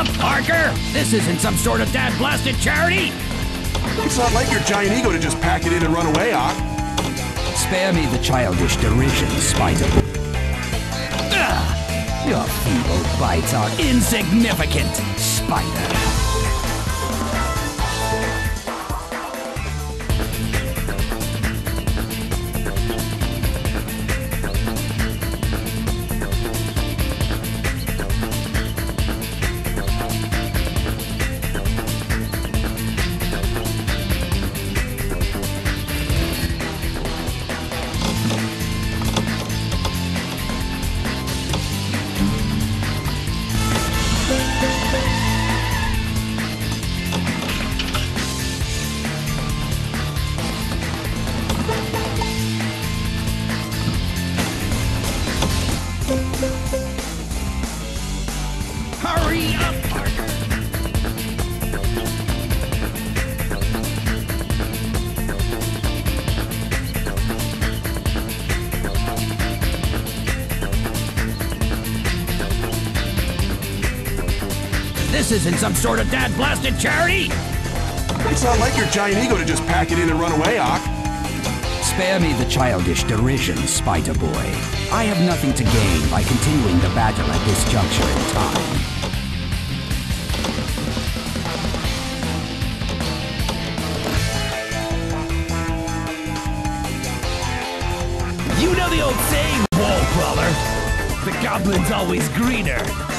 up, Parker! This isn't some sort of dad-blasted charity! It's not like your giant ego to just pack it in and run away, Ock. Spare me the childish derision, Spider. Your feeble bites are insignificant, Spider. Hurry up, Parker! This isn't some sort of dad-blasted charity! It's not like your giant ego to just pack it in and run away, Ock. Spare me the childish derision, Spider Boy. I have nothing to gain by continuing the battle at this juncture in time. You know the old saying, wall crawler? The goblin's always greener.